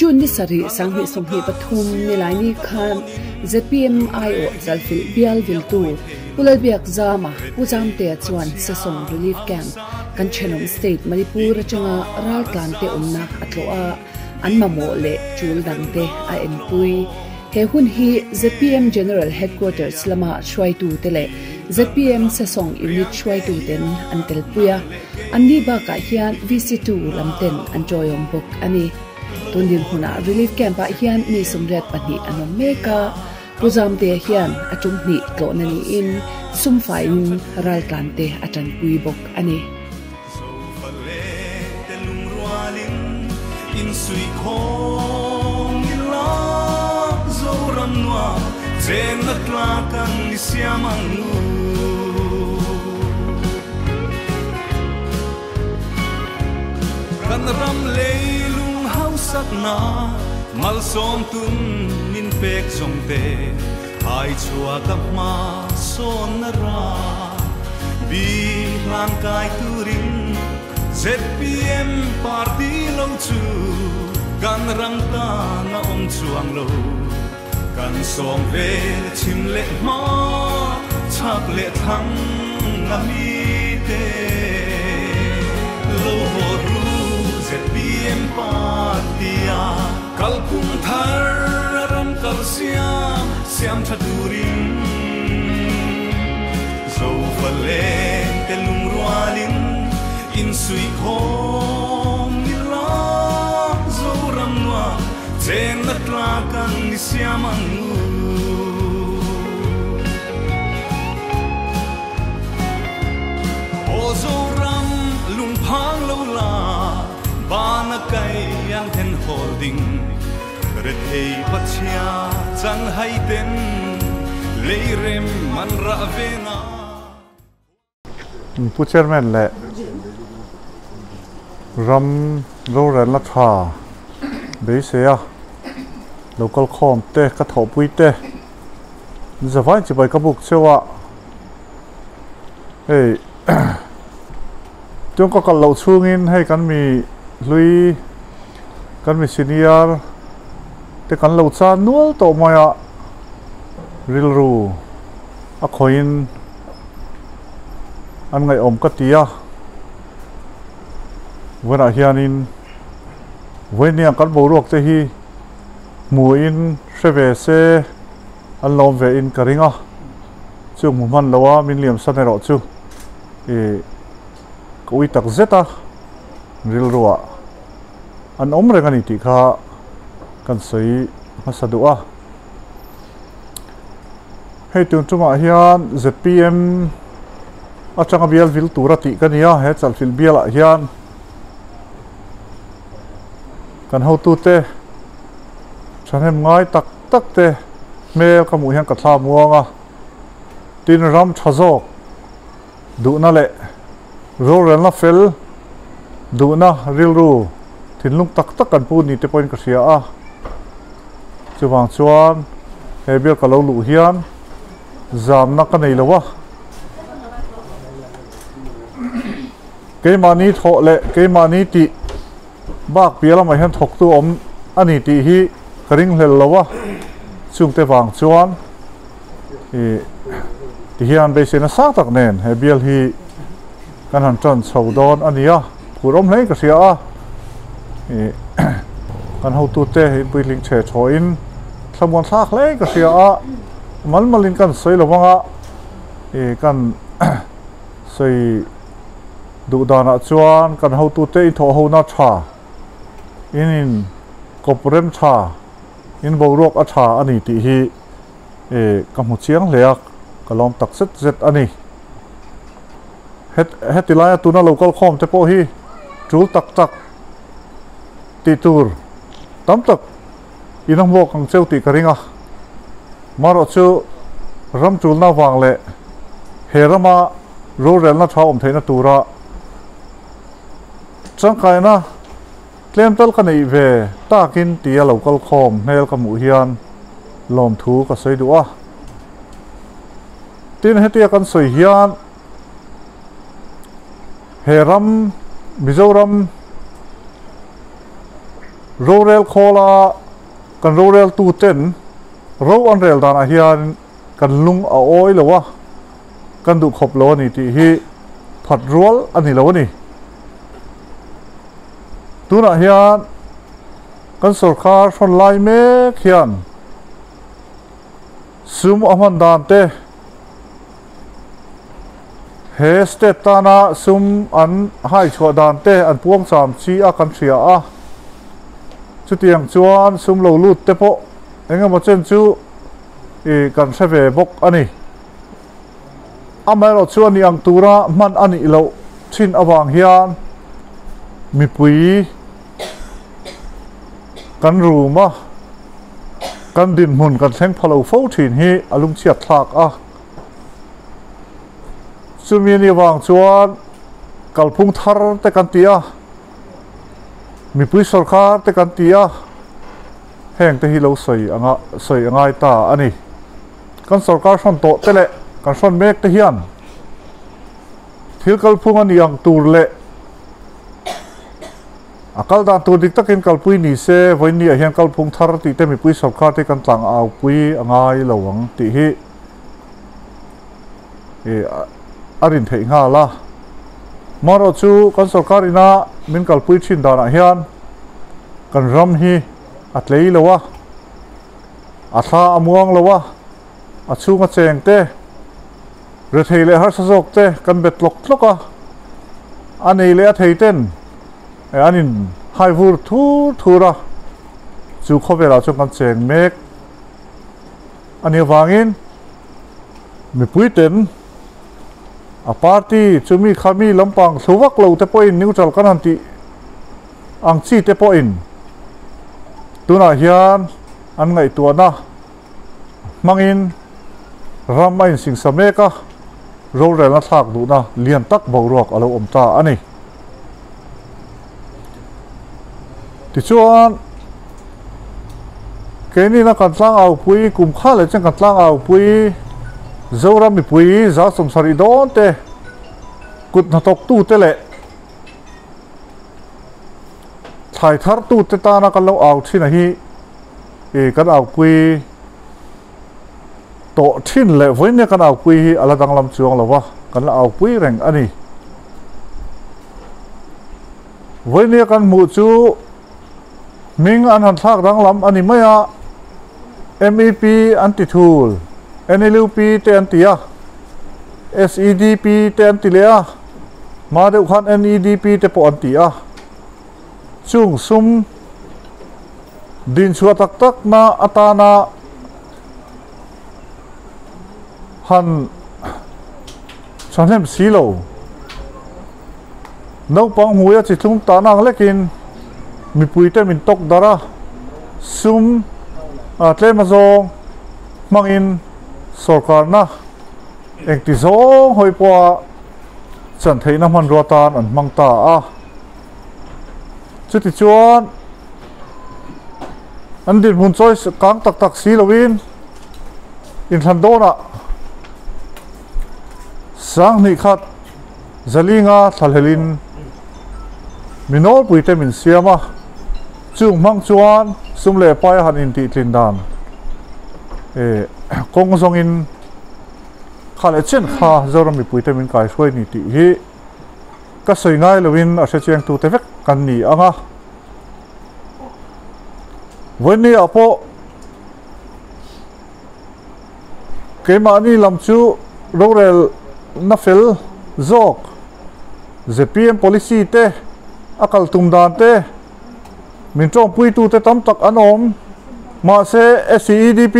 June ni sari sanghi somhi pathum ni laini khan ZPMIO zalfil bial viltu pulalbiak zama pujam te chuan sesong relief camp kan Chenom state Manipur atanga ral tlante umna atloa anmamo le chul dangte a enpui he hun hi ZPM general headquarters lama shwaitu tele ZPM sesong unit shwaitu ten antel puya anni ba ka hian VC2 lamten anjoyom book ani tunin huna relief camp a hian ni sumret pani anom meka pujam te hian achum ni tlonani in sumfain ral tlante atan pui bok ani in sui khong la zo ram noa chen na tla kan ni siamang nu kan ram leilung hausak na mal som tun min pek song te ai chua ka ma son na ra bi lang kai turin ZPM party lo chu kan rang ta na om chuang lo kan som ve chim le ma chak le thang na mi te lo ho ru ZPM party a kal kum thar ram kal siam thaturin zo valen te lung rualin in sui khom ni la zo ram noa chen na tla kan ni siamang nu o zo ram lung phang lo la ba na kai yang ten holding re thei pachia chang hai ten leirem man ra vena ผู้เชี่ยวชาญแหละรำรู้เรื่องลัทธาเบสเซียลูกคอมเตะกระถบวิเตะจะฟังจะไปกระบุกเชื่อว่าเฮ้ยจงก็กันเราช่วงินให้กันมีลุยกันมีซีเนียร์แต่กันเราจะนัวต่อมาอะริลรูอะคอยน์อันไงอมก็ตีอะวันอาทิตย์นี้วันนี้กันบูรุกเตหีมูอินเซเวเซอันลมเวอินกริงอ่ะจุกมันเลวะมินเลียมสันเนรอจูกุยตักเซตาริลรัวอันอมเรื่องนี้ที่ข้ากันใส่มาสะดวกให้ถึงจุดมาเฮียน ZPM อาจารย์เบียลวิลตูรติกันเนี่ยเฮจัลฟิลเบียลเฮียนกันเฮาตูเตฉันเห็นง่ายตักเตเมลขมุยังกระทามัวงะตินรำชะโจกดูนั่นแหละรูเรนละเฟลดูนะริลรูทินลุงตักกันพูดนี่เตปอยน์กระเสียอ่ะจะวางชวนเฮเบียลกับเราลุเฮียนจามนักกันไหนละวะเกมานี้โถเละเกมานี้ติบากเปียละไม่เห็นถกตัวอมอันนี้ตีฮีกริ่งเฮลละวะช่วงเตวางชวนที่ฮีอันเบสินะสักตักเนนเฮเบียลฮีกันหันจันสาวดอนอันนี้อ่ะผู้ร่วมเล่นก็เสียอ่ะกันเฮาตูเตหินปุยลิงเฉยชอินสมวนซากเล่นก็เสียอ่ะมันมาลินกันสวยละวะอ่ะกันสวยดูดานะชวนกันเฮาตูเตอินโถเฮานาชาอินกบเรมชาอินบวรกอาชาอันนี้ที่ฮีกำหัวเชียงเลียกกลอมตักเซตอันนี้เฮติลายตัวนั้นเราก็คอมเตโปฮีจูตักตีตูร์ตั้มตักอินองโบกังเซลติกริงอ่ะมารอชูรำจูลน่าวางเละเฮรามาโรเรลน่าชาวอมเทนตูระจังไกนะเคลมตัลกันในเวตากินตีเราก็คอมเนลกับหมูเฮียนลมทูก็สวยดูอ่ะตีนเฮตีกันสวยเฮียนเฮรัมมิโซรัม Rorel Kola kan Rorel tu ten ro an rel dan a hian kan lung a oi lowa kan du khop lo ni ti hi phat rol ani lo ni tuna hian kan sarkar thon lai me khian sum aman dan te he state tana sum an hai chho dan te an puang cham chi a kan thria a chu tiang chuan sum lo lut te po enga mo chen chu e kan se ve bok ani amaro chuan ni ang tura man ani lo thin awang hian mi pui kan ruma kan din mun kan theng phalo fo thin hi alung chiat thak a chumi ni wang chuan kalpung thar te kan tia mi pui sarkar te kan tia heng te hi lo soi angai ta ani kan sarkar son to tele kan son mek te hian thil kalpung ani ang tur le akal dan tur dik takin kalpui ni se voini a hian kalpung thar ti te mi pui sarkar te kan tlang au pui angai lawang ti hi arin thei nga la maro chu kan sarkar ina min kalpui thin dana hian kan ram hi atlei lowa atha amuang lowa achunga cheng te re thei le har sajok te kan bet lok tloka anei le a thei ten anin hai vur thura chu khobela chu kan cheng mek ani wangin mi pui ten a party chumi khami lampang thuwak lo te point neutral kan anti ang chi te point tuna hian an ngai tuana mangin ramain sing sameka ro rel na thak du na lian tak boruak alo omta ani ti chuan keni na kan tlang au pui kum kha le chang kan tlang au pui zora mi pui za som sari don te kut na tok tu te le thai thar tu te ta na kan lo au thina hi kan au pui to thin le voine kan au pui hi ala dang lam chuang lawa kan la au pui reng ani voine kan mu chu ming an han thak dang lam ani maya MEP anti thul NLUP te antia SEDP te antilea ma deuh khan NEDP te po antia chung sum din chua tak tak na atana han chanem silo no pang huya chi thum ta nang lekin mi pui te min tok dara sum tle ma zong mangin sarkar na eng ti zong hoi po chan thei na man ruatan an mang ta a chuti chuan an din mun choi kang tak tak si lovin in thandona sang ni khat zalinga thalhelin minol puite min siama chung mang chuan sumle pai han in ti tlin dan kong zong in khale chen kha zoram mi puite min kai shoi ni ti hi ka soi ngai lovin a se cheng tu te vek kan ni anga voni apo kemani lamchu rorel nafel zok ZPM policy te akal tumdan te min chong pui tu te tam tak anom ma se SEDP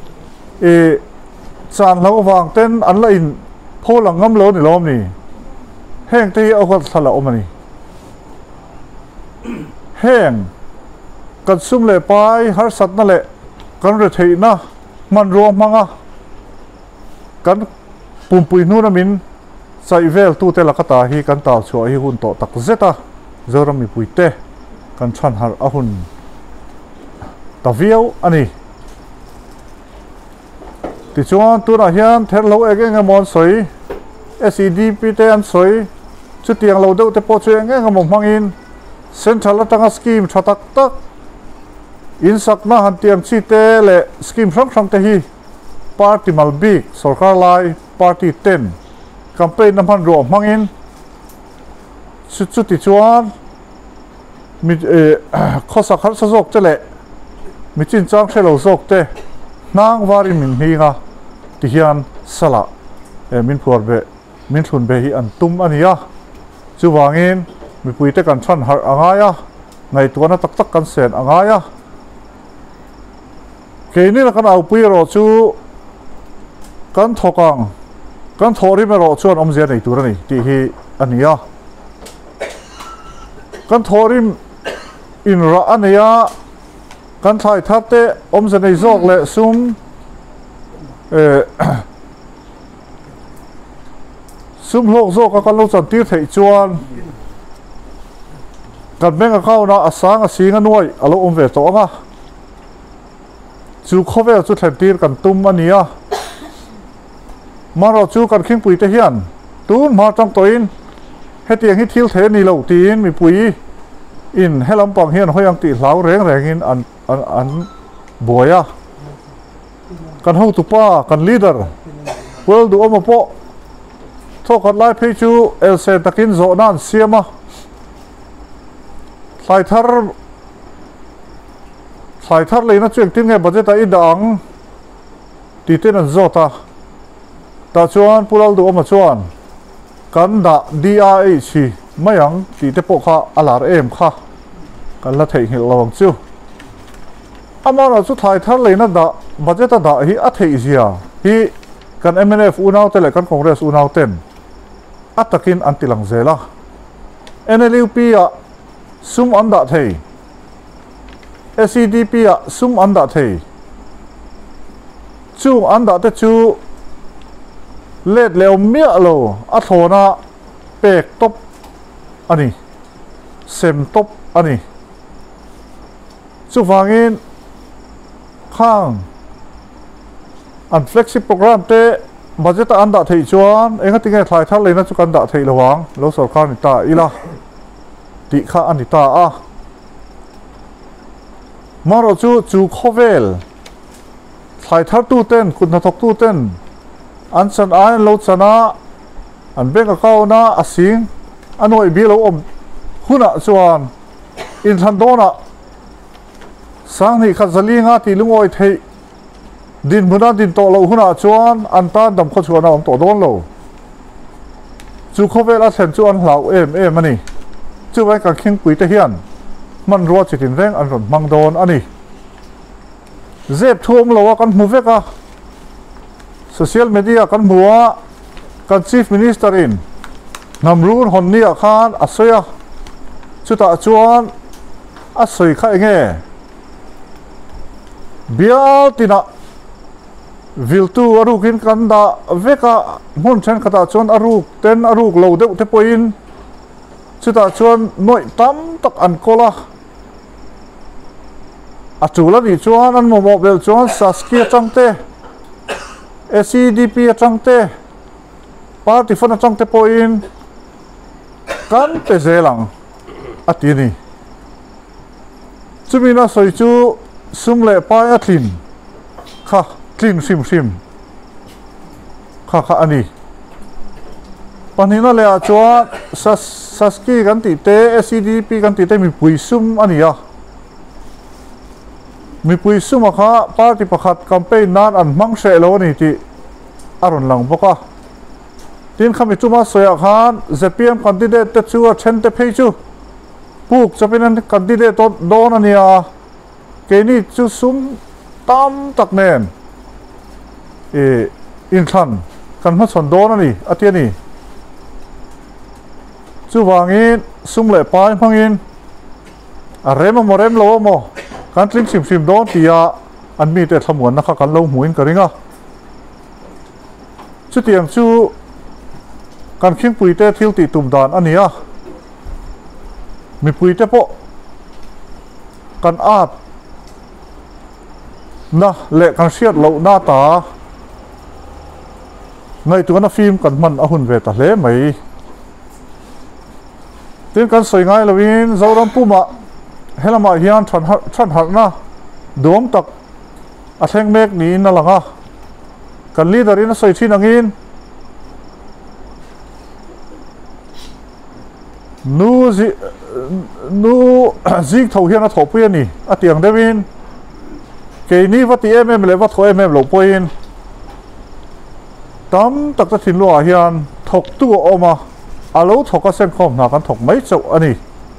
chan lo wang ten an la in pholang ngam lo ni lom ni heng te a hot thala omani heng kan sum le pai har sat na le kan re thei na man ro manga kan pumpui nu na min sai vel tu te lakata hi kan taw chu hi hun to tak zeta zoram mi puite kan chan har ahun taviau ani ti chuan tu na hian ther lo ege ngamon soi SEDP te an soi chu tiang lo deuh te po chu enge ngamom mangin central atanga scheme thatak tak in sakna han tiang chi te le scheme sang te hi party malbik sarkar lai party 10 campaign nam han ro mangin chu ti chuan mi khosa khar sa jok te le mi chin chang thelo jok te nang vari min hi nga ti hian sala min phur be min thun be hi an tum ania chu wangin mi pui te kan than har angaya ngai tuana tak tak kan sen angaya ke ni la kan au pui ro chu kan thokang kan thori me ro chuan om zia nei tur ani ti hi ania kan thorim in ra ania kan thai thate om zia nei zok le sum sum lok zok ka lo chan tir thei chuan kan benga kau na asang asinga nuai alo om ve to anga chu khovel chu thlen tir kan tum ania maro chu kan khing pui te hian tun ma tang toin hetiang hi thil the ni lo tin mi pui in helam pang hian hoyang ti hlau reng reng in an boya kan ho tu pa kan leader world du om po thokat lai phe chu else takin zo nan siama sai thar leina chuang tin nge budget a idang ti ten an zota ta chuan pural du oma chuan kan da DRH mayang ti te po kha alar em kha kan la thei hil lawang chu amara chu thai thar leina da budget da hi a thei zia hi kan MNF unaw te le kan congress unaw ten atakin antilang zela NLUP a sum anda thei SCDP a sum anda thei chu anda te chu let leo mia lo a thona pek top ani sem top ani chu wangin khang an flexi program te budget anda thei chuan enga tinge thlai thar leina chu kan da thei lawang lo sarkar ni ta ila ti kha ani ta a maro chu khovel thlai thar tu ten kun na thok tu ten an chan ai lo chana an bank account na asing anoi bi lo om huna chuan in than dona sang ni kha zalinga ti lungoi thei din muna din to lo huna chuan an ta dam kho chuan om to don lo chu khovel a thlen chuan hlau em ani chu vai ka khing pui te hian man ro chitin reng an ron mang don ani zep thuam lo kan mu veka social media kan muwa kan chief minister in namrun honnia khan asoya chuta chuan asoi kha nge bial tina viltu arukin kanda veka mun chen khata chuan aruk ten aruk lo deuh te poin chuta chuan noi tam tak an kola achula ni chuan an momo bel chuan Saskia changte SCDP changte party fana changte poin kan te zelang atini chumina soi chu sumle pa a thin kha thin sim kha ani panina le a chuan Saski kan ti te SCDP kan ti te mi pui sum ania mi pui sum kha party pakhat campaign nan an mang se lo ni ti aron lang boka tin khami chuma soya khan ZPM candidate te chu a then te phei chu puk chapinan candidate to don ania ke ni chu sum tam tak nen in than kan ma chon don ani atiani chu wangin sum le pai mangin a rem mo rem lo mo kan tling sim don tia an mi te thamuan na kha kan lo muin karinga chu tiang chu kan khing pui te thil ti tum dan ania mi pui te po kan at na le kan siat lo na ta ngai tu na phim kan man a hun ve ta hle mai tin kan soi ngai lovin zoram puma helama hian than har na dom tak a thleng mek ni na langa kan leader in a soi thin angin nu zik thau hian a tho pui ani a tiang dewin ke ni vati em le va tho em lo poin tam tak ta thin lo a hian thok tu oma alo thoka sen khom na kan thok mai chau ani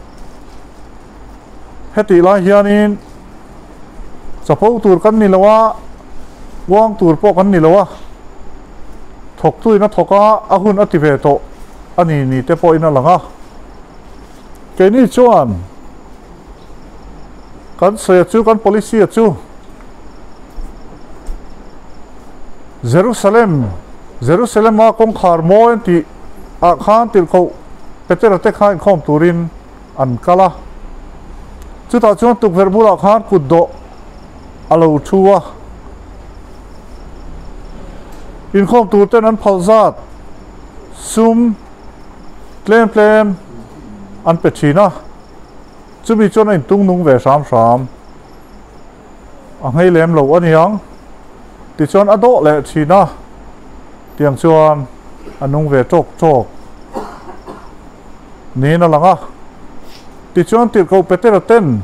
heti la hianin chapo tur kan ni lawa wang tur po kan ni lawa thok tu ina thoka ahun ati ve to ani ni te po ina langa ke ni chuan kan se chu kan policy chu Jerusalem ma kong khar mo enti a khan til ko peter te khan khom turin an kala chu ta chuan tuk ver bula khan ku do alo thuwa in khom tur ten an phalzat sum plem an pechina chu mi chuan in tung nung ve sam a ngei lem lo aniang ti chuan a do le china tiang chuan anung ve chok ni na langa ti chuan til ko peter ten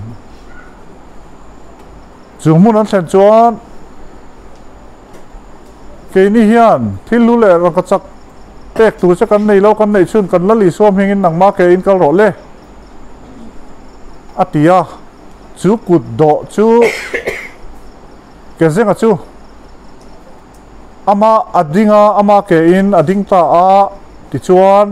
chumun an thlen chuan ke ni hian thil lu le ra ka chak tek tu cha kan nei lo kan nei chun kan lali som hingin nang ma ke in kal ro le atia chu kut do chu ke zenga chu ama adinga ama ke in ading ta a ti chuan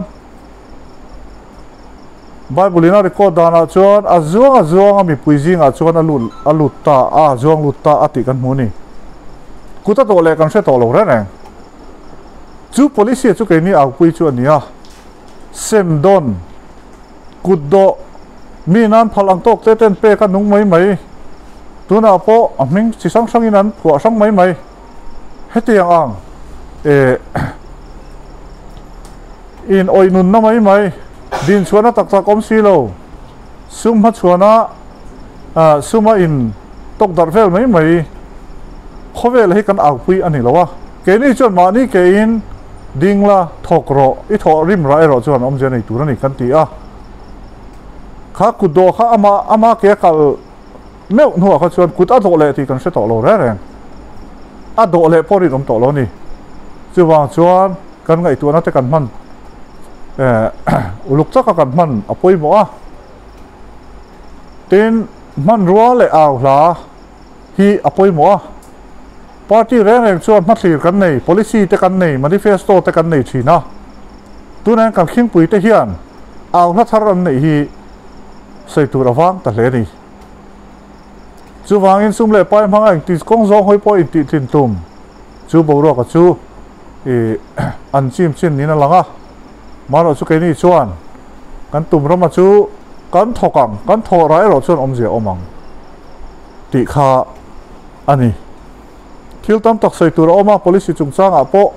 Bible ina record dana chuan azuang mi puizing a chuan alut ta a zuang lut ta ati kan hmuni kuta to le kan se to lo reng chu policy chu ke ni au pui chu ania sem don kuddo mi nan phalang tok te ten pe kan nung mai tuna po aming chi sang inan phua sang mai hetiang ang in oi nun na mai din chuana tak om silo sum ha chuana suma in tok dar vel mai khovel hi kan au pui ani lawa ke ni chon ma ni ke in dingla thokro I tho rim rai ro chuan om je nei turani kan ti a kha kudo kha ama ke kal meu nu kha chuan kut a do le ti kan se to lo reng a do le pori rom to lo ni chuwang chuan kan ngai tu na te kan man uluk chaka kan man apoi mo a tin man ruwa le aw la hi apoi mo a party reng chuan ma thlir kan nei policy te kan nei manifesto te kan nei thina tunan kan khing pui te hian aw na thar an nei hi sei tur awang ta hle ni chu wangin sum le pai hmang ang ti kong zong hoi po in ti thin tum chu bo ro ka chu an chim chin ni na langa maro chu ke ni chuan kan tum roma chu kan thokang kan tho rai ro chuan om je omang ti kha ani thil tam tak sei tur oma policy chung chang a po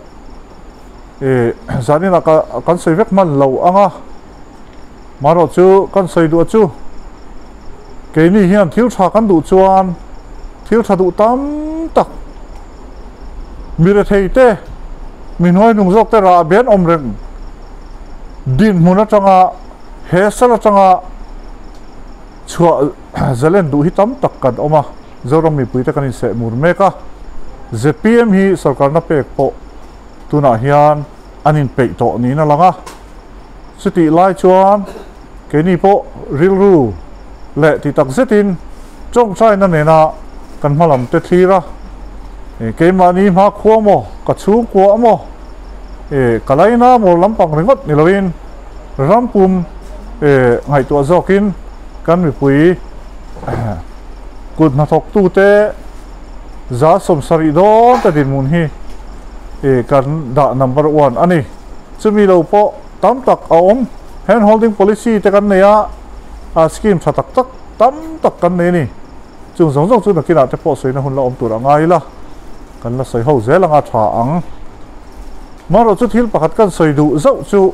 zanina ka kan sei vek man lo anga maro chu kan sei du chu ke ni hian thil tha kan du chuan thil tha du tam tak mi re thei te min hoi nung jok te ra ben om reng din hmuna changa he sala changa chua zalen du hi tam tak kan oma zorom mi puite kan in se mur meka ZPM hi sarkar na pek po tuna hian anin pek to ni na langa suti lai chuan ke ni po ril ru le ti tak zetin chong chai na nena kan malam te thira ke mani ma khuwa mo ka chu ko mo kalaina mo lampang ringot ni loin rampum ngai to zokin kan mi pui kut na thok tu te za som sari do ta din mun hi kan da number 1 ani chumi lo po tam tak aom hand holding policy te kan neya a scheme thatak tak tam tak kan ne ni chung zong zong chu na kina te po soi na hun la om tur angai la kan la soi ho zel anga tha ang maro chu thil pakhat kan soi du zau chu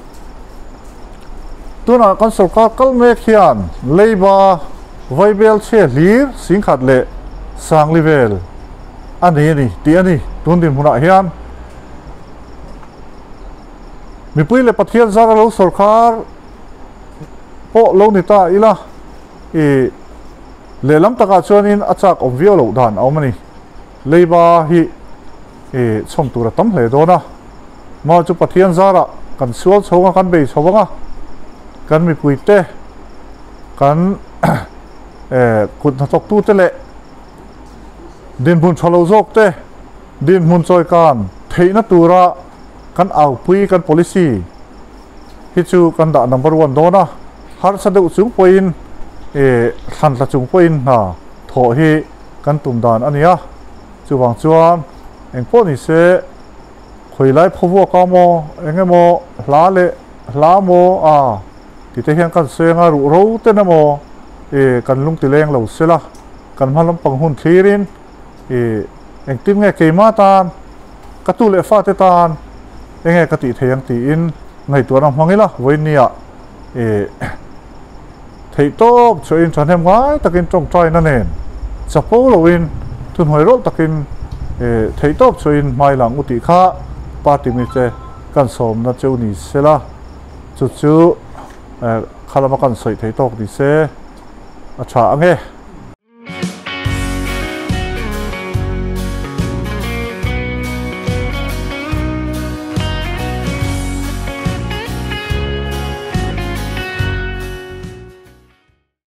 tuna kan sarkar kal me khian leiba vaibel che lir sing khat le sang level ani ti ani tun din huna hian mi pui le pathian zara lo sarkar po lo ni ta ila e le lam taka chuanin achak obvio lo dan awmani leiba hi e chom tura tam hle dona ma chu pathian zara kan sual chonga kan be chawanga kan mi pui te kan kut na tok tu te le din bun chalo zok te din mun choi kan theina tura kan au pui kan policy hi chu kan da number 1 dona har sa deuh chung point than la chung point na tho hi kan tum dan ania chu wang chuan eng po ni se khoi lai phowo ka mo engemo hla mo a ti te hian kan senga ru ro te na mo kan lung ti leng lo sela kan malam panghun thirin eng tim nge keima tan ka tu le fa te tan enge ka ti theyang ti in ngai tu ram hangila voinia thei top choin chanem ngai takin tong trai na nen chapo loin tun hoi ro takin thei top choin mai lang uti kha party mi che kan som na cheu ni sela chu khalama kan soi thei tok ni se acha ange